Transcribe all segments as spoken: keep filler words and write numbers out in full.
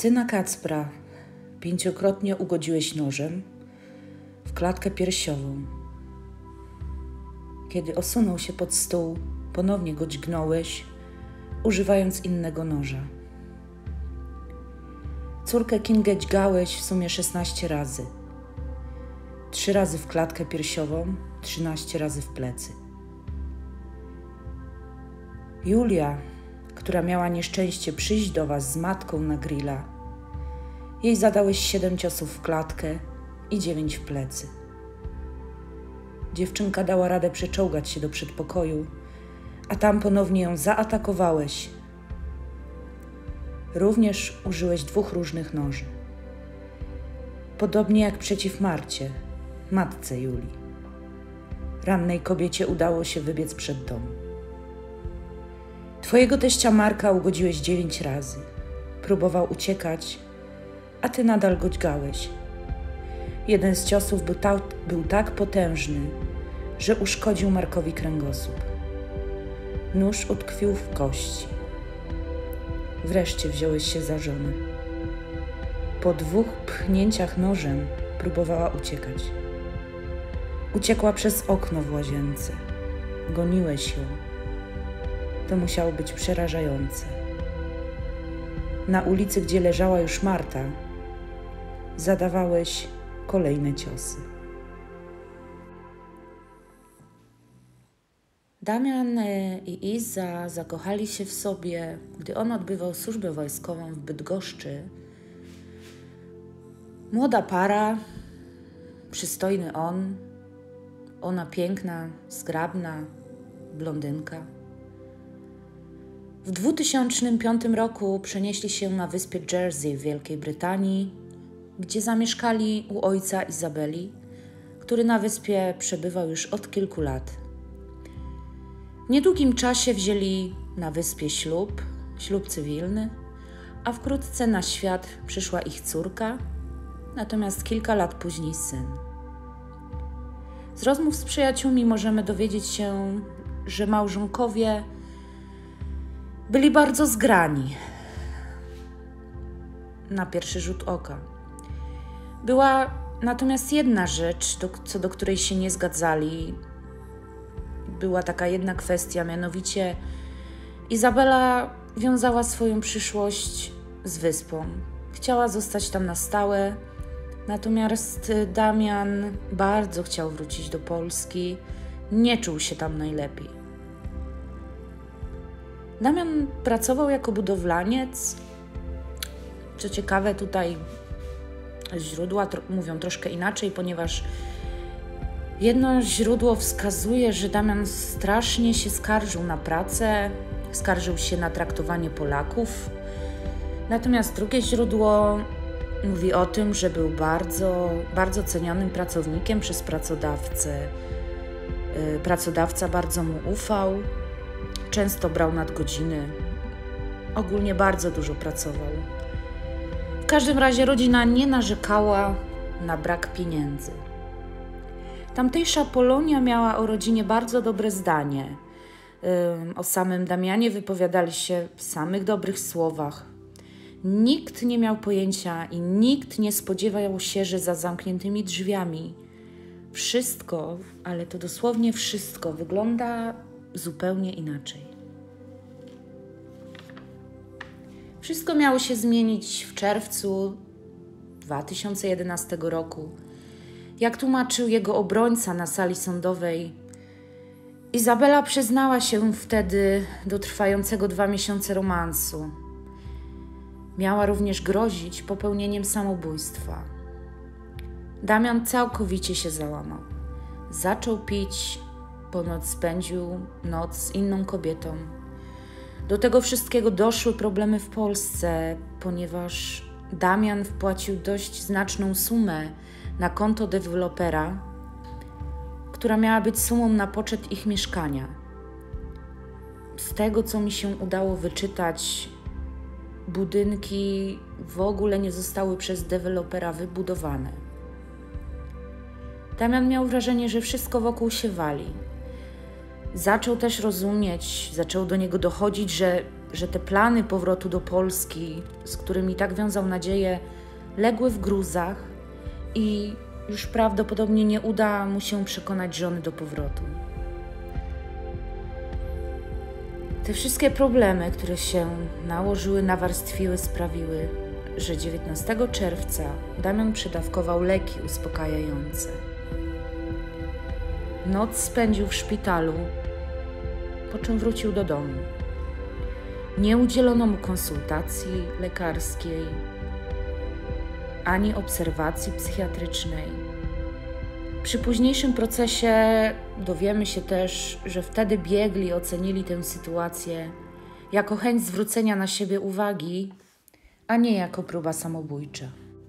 Syna Kacpra pięciokrotnie ugodziłeś nożem w klatkę piersiową. Kiedy osunął się pod stół, ponownie go dźgnąłeś, używając innego noża. Córkę Kingę dźgałeś w sumie szesnaście razy. Trzy razy w klatkę piersiową, trzynaście razy w plecy. Julia, która miała nieszczęście przyjść do was z matką na grilla, jej zadałeś siedem ciosów w klatkę i dziewięć w plecy. Dziewczynka dała radę przeczołgać się do przedpokoju, a tam ponownie ją zaatakowałeś. Również użyłeś dwóch różnych noży. Podobnie jak przeciw Marcie, matce Julii. Rannej kobiecie udało się wybiec przed dom. Twojego teścia Marka ugodziłeś dziewięć razy. Próbował uciekać, a ty nadal go dźgałeś. Jeden z ciosów był, ta, był tak potężny, że uszkodził Markowi kręgosłup. Nóż utkwił w kości. Wreszcie wziąłeś się za żonę. Po dwóch pchnięciach nożem próbowała uciekać. Uciekła przez okno w łazience. Goniłeś ją. To musiało być przerażające. Na ulicy, gdzie leżała już Marta, zadawałeś kolejne ciosy. Damian i Iza zakochali się w sobie, gdy on odbywał służbę wojskową w Bydgoszczy. Młoda para, przystojny on, ona piękna, zgrabna, blondynka. W dwa tysiące piątym roku przenieśli się na wyspie Jersey w Wielkiej Brytanii, gdzie zamieszkali u ojca Izabeli, który na wyspie przebywał już od kilku lat. W niedługim czasie wzięli na wyspie ślub, ślub cywilny, a wkrótce na świat przyszła ich córka, natomiast kilka lat później syn. Z rozmów z przyjaciółmi możemy dowiedzieć się, że małżonkowie byli bardzo zgrani na pierwszy rzut oka. Była natomiast jedna rzecz, do, co do której się nie zgadzali. Była taka jedna kwestia, mianowicie Izabela wiązała swoją przyszłość z wyspą. Chciała zostać tam na stałe, natomiast Damian bardzo chciał wrócić do Polski, nie czuł się tam najlepiej. Damian pracował jako budowlaniec. Co ciekawe, tutaj źródła tro- mówią troszkę inaczej, ponieważ jedno źródło wskazuje, że Damian strasznie się skarżył na pracę, skarżył się na traktowanie Polaków. Natomiast drugie źródło mówi o tym, że był bardzo, bardzo cenionym pracownikiem przez pracodawcę. Yy, pracodawca bardzo mu ufał, często brał nadgodziny, ogólnie bardzo dużo pracował. W każdym razie rodzina nie narzekała na brak pieniędzy. Tamtejsza Polonia miała o rodzinie bardzo dobre zdanie. O samym Damianie wypowiadali się w samych dobrych słowach. Nikt nie miał pojęcia i nikt nie spodziewał się, że za zamkniętymi drzwiami wszystko, ale to dosłownie wszystko, wygląda zupełnie inaczej. Wszystko miało się zmienić w czerwcu dwa tysiące jedenastego roku. Jak tłumaczył jego obrońca na sali sądowej, Izabela przyznała się wtedy do trwającego dwa miesiące romansu. Miała również grozić popełnieniem samobójstwa. Damian całkowicie się załamał. Zaczął pić, ponoć spędził noc z inną kobietą. Do tego wszystkiego doszły problemy w Polsce, ponieważ Damian wpłacił dość znaczną sumę na konto dewelopera, która miała być sumą na poczet ich mieszkania. Z tego, co mi się udało wyczytać, budynki w ogóle nie zostały przez dewelopera wybudowane. Damian miał wrażenie, że wszystko wokół się wali. Zaczął też rozumieć, zaczął do niego dochodzić, że że te plany powrotu do Polski, z którymi tak wiązał nadzieję, legły w gruzach i już prawdopodobnie nie uda mu się przekonać żony do powrotu. Te wszystkie problemy, które się nałożyły, nawarstwiły, sprawiły, że dziewiętnastego czerwca Damian przedawkował leki uspokajające. Noc spędził w szpitalu, po czym wrócił do domu. Nie udzielono mu konsultacji lekarskiej, ani obserwacji psychiatrycznej. Przy późniejszym procesie dowiemy się też, że wtedy biegli ocenili tę sytuację jako chęć zwrócenia na siebie uwagi, a nie jako próba samobójcza.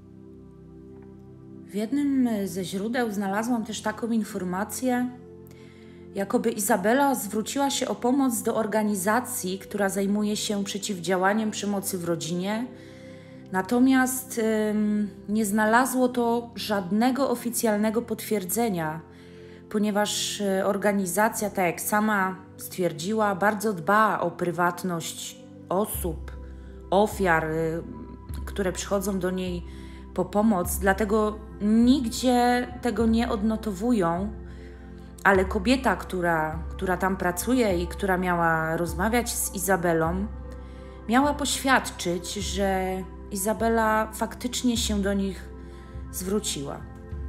W jednym ze źródeł znalazłam też taką informację, jakoby Izabela zwróciła się o pomoc do organizacji, która zajmuje się przeciwdziałaniem przemocy w rodzinie, natomiast ym, nie znalazło to żadnego oficjalnego potwierdzenia, ponieważ y, organizacja, tak jak sama stwierdziła, bardzo dba o prywatność osób, ofiar, y, które przychodzą do niej po pomoc, dlatego nigdzie tego nie odnotowują, ale kobieta, która, która tam pracuje i która miała rozmawiać z Izabelą, miała poświadczyć, że Izabela faktycznie się do nich zwróciła.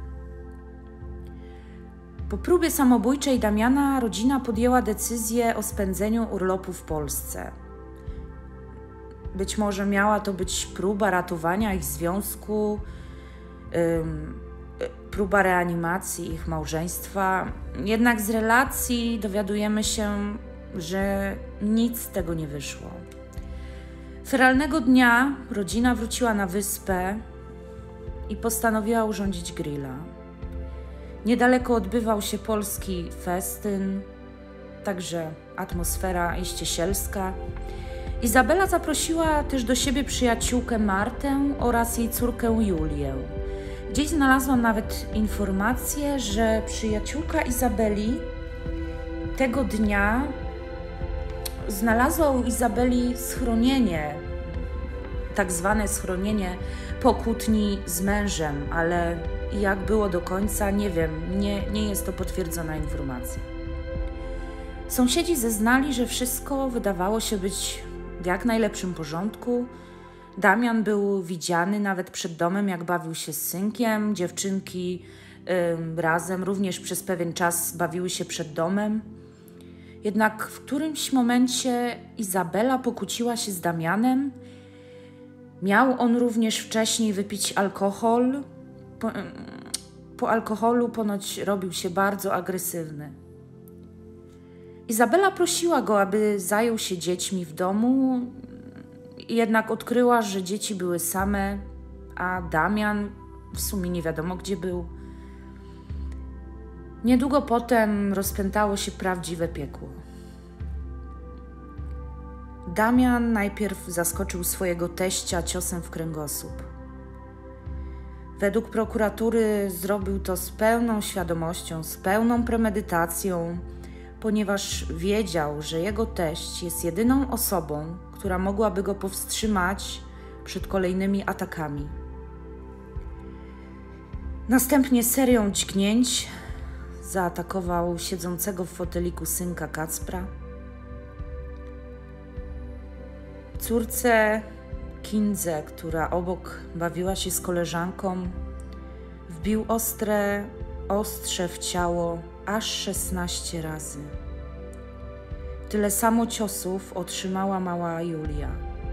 Po próbie samobójczej Damiana rodzina podjęła decyzję o spędzeniu urlopu w Polsce. Być może miała to być próba ratowania ich związku, ym, próba reanimacji ich małżeństwa. Jednak z relacji dowiadujemy się, że nic z tego nie wyszło. Feralnego dnia rodzina wróciła na wyspę i postanowiła urządzić grilla. Niedaleko odbywał się polski festyn, także atmosfera iście sielska. Izabela zaprosiła też do siebie przyjaciółkę Martę oraz jej córkę Julię. Gdzieś znalazłam nawet informację, że przyjaciółka Izabeli tego dnia znalazła u Izabeli schronienie, tak zwane schronienie po kłótni z mężem, ale jak było do końca, nie wiem, nie, nie jest to potwierdzona informacja. Sąsiedzi zeznali, że wszystko wydawało się być w jak najlepszym porządku. Damian był widziany nawet przed domem, jak bawił się z synkiem. Dziewczynki ym, razem również przez pewien czas bawiły się przed domem. Jednak w którymś momencie Izabela pokłóciła się z Damianem. Miał on również wcześniej wypić alkohol. Po, po alkoholu ponoć robił się bardzo agresywny. Izabela prosiła go, aby zajął się dziećmi w domu, jednak odkryła, że dzieci były same, a Damian w sumie nie wiadomo gdzie był. Niedługo potem rozpętało się prawdziwe piekło. Damian najpierw zaskoczył swojego teścia ciosem w kręgosłup. Według prokuratury zrobił to z pełną świadomością, z pełną premedytacją, ponieważ wiedział, że jego teść jest jedyną osobą, która mogłaby go powstrzymać przed kolejnymi atakami. Następnie serią dźgnięć zaatakował siedzącego w foteliku synka Kacpra. Córce Kindze, która obok bawiła się z koleżanką, wbił ostre ostrze w ciało aż szesnaście razy. Tyle samo ciosów otrzymała mała Julia.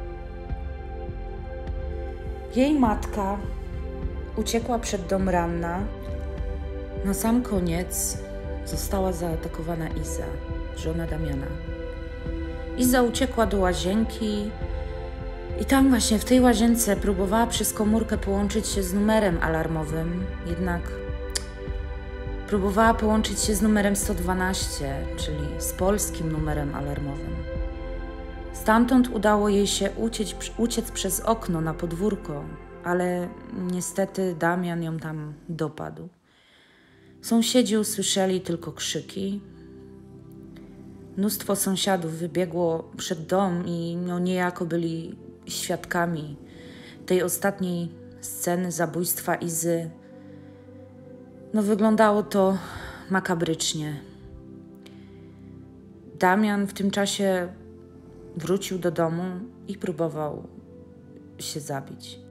Jej matka uciekła przed dom ranna. Na sam koniec została zaatakowana Iza, żona Damiana. Iza uciekła do łazienki i tam właśnie w tej łazience próbowała przez komórkę połączyć się z numerem alarmowym, jednak próbowała połączyć się z numerem sto dwanaście, czyli z polskim numerem alarmowym. Stamtąd udało jej się uciec, uciec przez okno na podwórko, ale niestety Damian ją tam dopadł. Sąsiedzi usłyszeli tylko krzyki. Mnóstwo sąsiadów wybiegło przed dom i no niejako byli świadkami tej ostatniej sceny zabójstwa Izy. No wyglądało to makabrycznie. Damian w tym czasie wrócił do domu i próbował się zabić.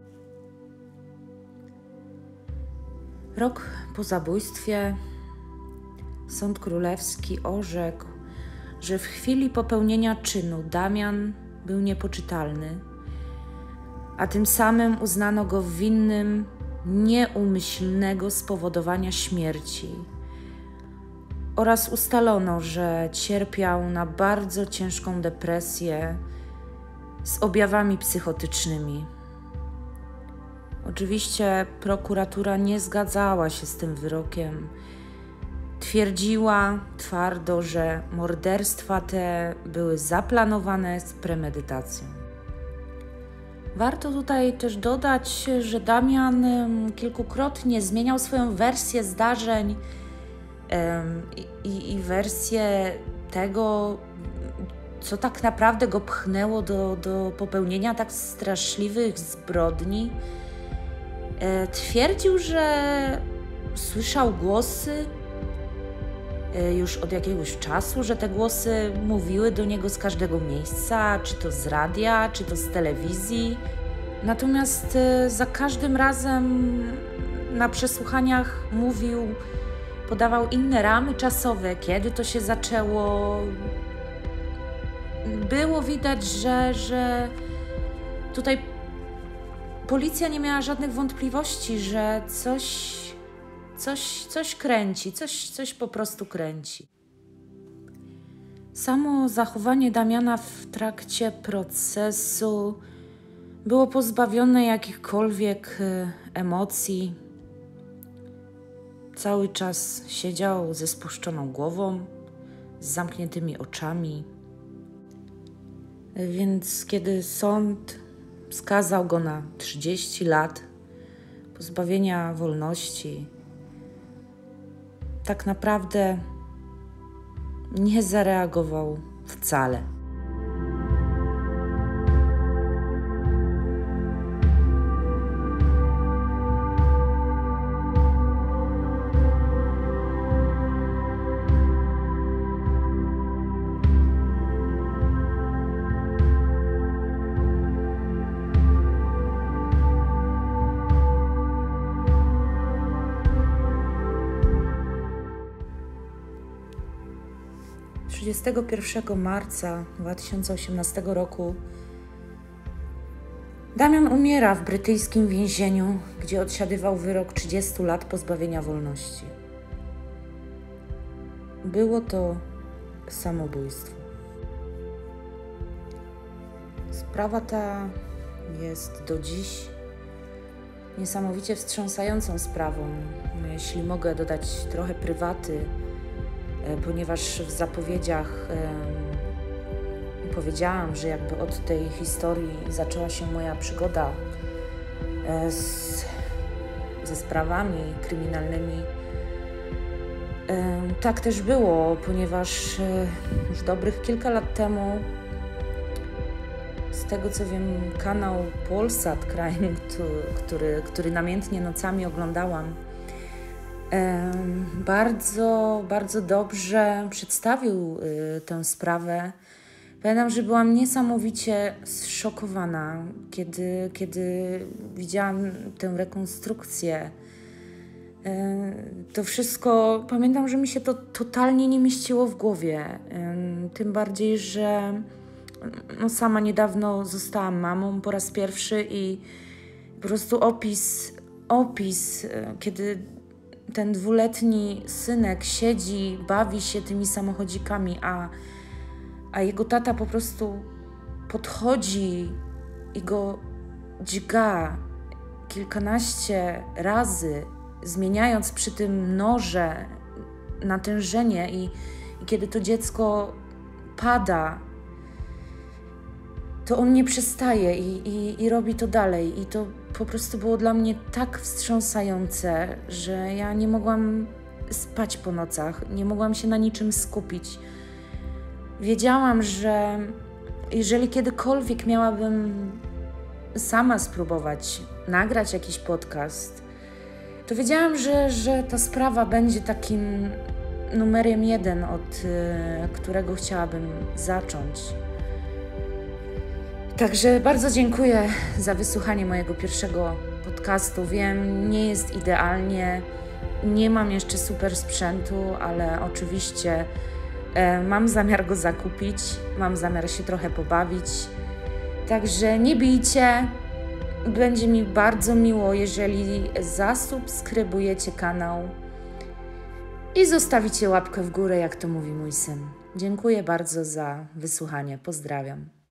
Rok po zabójstwie Sąd Królewski orzekł, że w chwili popełnienia czynu Damian był niepoczytalny, a tym samym uznano go winnym nieumyślnego spowodowania śmierci oraz ustalono, że cierpiał na bardzo ciężką depresję z objawami psychotycznymi. Oczywiście prokuratura nie zgadzała się z tym wyrokiem. Twierdziła twardo, że morderstwa te były zaplanowane z premedytacją. Warto tutaj też dodać, że Damian kilkukrotnie zmieniał swoją wersję zdarzeń i, i wersję tego, co tak naprawdę go pchnęło do, do popełnienia tak straszliwych zbrodni. Twierdził, że słyszał głosy już od jakiegoś czasu, że te głosy mówiły do niego z każdego miejsca, czy to z radia, czy to z telewizji. Natomiast za każdym razem na przesłuchaniach mówił, podawał inne ramy czasowe, kiedy to się zaczęło. Było widać, że, że tutaj policja nie miała żadnych wątpliwości, że coś, coś, coś kręci, coś, coś po prostu kręci. Samo zachowanie Damiana w trakcie procesu było pozbawione jakichkolwiek emocji. Cały czas siedział ze spuszczoną głową, z zamkniętymi oczami. Więc kiedy sąd skazał go na trzydzieści lat pozbawienia wolności, tak naprawdę nie zareagował wcale. trzydziestego pierwszego marca dwa tysiące osiemnastego roku Damian umiera w brytyjskim więzieniu, gdzie odsiadywał wyrok trzydziestu lat pozbawienia wolności. Było to samobójstwo. Sprawa ta jest do dziś niesamowicie wstrząsającą sprawą, jeśli mogę dodać trochę prywaty, ponieważ w zapowiedziach e, powiedziałam, że jakby od tej historii zaczęła się moja przygoda e, z, ze sprawami kryminalnymi. E, tak też było, ponieważ e, już dobrych kilka lat temu, z tego co wiem, kanał Polsat Crime, który, który namiętnie nocami oglądałam, bardzo, bardzo dobrze przedstawił tę sprawę. Pamiętam, że byłam niesamowicie zszokowana, kiedy, kiedy widziałam tę rekonstrukcję. To wszystko, pamiętam, że mi się to totalnie nie mieściło w głowie. Tym bardziej, że no, sama niedawno zostałam mamą po raz pierwszy i po prostu opis, opis, kiedy ten dwuletni synek siedzi, bawi się tymi samochodzikami, a, a jego tata po prostu podchodzi i go dźga kilkanaście razy, zmieniając przy tym noże, natężenie i, i kiedy to dziecko pada, to on nie przestaje i, i, i robi to dalej. I to po prostu było dla mnie tak wstrząsające, że ja nie mogłam spać po nocach, nie mogłam się na niczym skupić. wiedziałam, że jeżeli kiedykolwiek miałabym sama spróbować nagrać jakiś podcast, to wiedziałam, że, że ta sprawa będzie takim numerem jeden, od y, którego chciałabym zacząć. Także bardzo dziękuję za wysłuchanie mojego pierwszego podcastu. Wiem, nie jest idealnie, nie mam jeszcze super sprzętu, ale oczywiście e, mam zamiar go zakupić, mam zamiar się trochę pobawić. Także nie bijcie, będzie mi bardzo miło, jeżeli zasubskrybujecie kanał i zostawicie łapkę w górę, jak to mówi mój syn. Dziękuję bardzo za wysłuchanie, pozdrawiam.